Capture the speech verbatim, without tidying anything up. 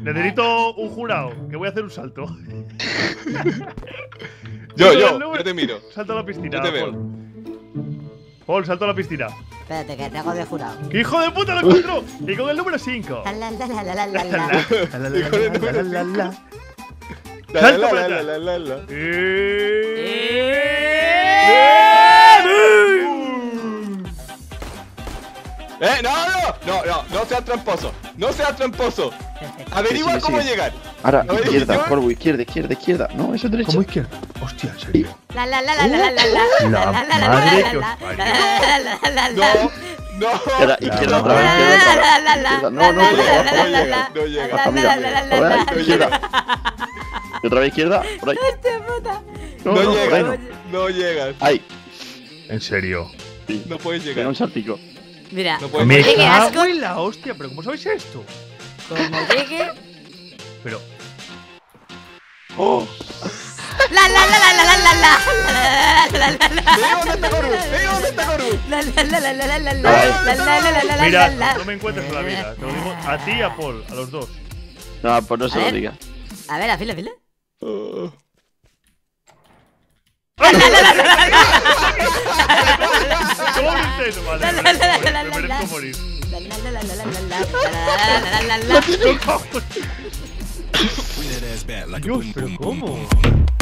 Necesito un jurado, que voy a hacer un salto. Yo, yo, yo te miro. Salto a la piscina. Yo te veo. Paul. Paul, salto a la piscina. Espérate, que te hago de jurado. ¡Qué hijo de puta lo encontró! Y con el número cinco. La, la, la, la, la, la, la. Hijo de número La, la, la. La, Salto la, para la, atrás. la, la, la. Eh, no, no, no, no, no seas tramposo. No seas tramposo. Averigua Sí, sí, cómo sí. llegar. Ahora, A ver, izquierda, yo- polvo, izquierda, izquierda, izquierda. No, eso es derecha. ¿Cómo izquierda? Hostia, en serio. La, la, la, la, la, la, la, la. La La, la, la, madre la, que os la, parió. la, la, la, la, No, la. no. Izquierda, izquierda otra vez, La, izquierda otra la, vez. la, la, Izquierda. la, No, no, la, por la, abajo, la, no la, llega. la. No llega. La, Baja, la, mira. la, la, la, Por ahí, la. izquierda. Y otra vez izquierda, por ahí. Hostia puta. No, No no, por ahí llegas. no. No llegas. Ahí. En serio. Sí. No puedes Pega llegar. un saltico. Mira, No como puedes Me llegar. llegue cago asco, en la hostia, pero ¿cómo sabéis esto? como llegue. Pero. ¡Oh! La, la, la, la, la, la, la, la, la, la, la. ¡Ve dónde está Coru! ¡Ve dónde está Coru! La, la, la, la, la, la, la, la, la, la, la, la, la, Mira, la. no me encuentres en la vida. Te lo digo a ti y a Paul, a los dos. No, pues no se A lo ver. diga. A ver, afila, afila. Oh. ¿Cómo me intento? Vale, La, me la, la, merezco la, morir, me la, merezco la. morir. La, la, la, la, la, la, la, la, la, la, la, la. Dios, pero ¿cómo?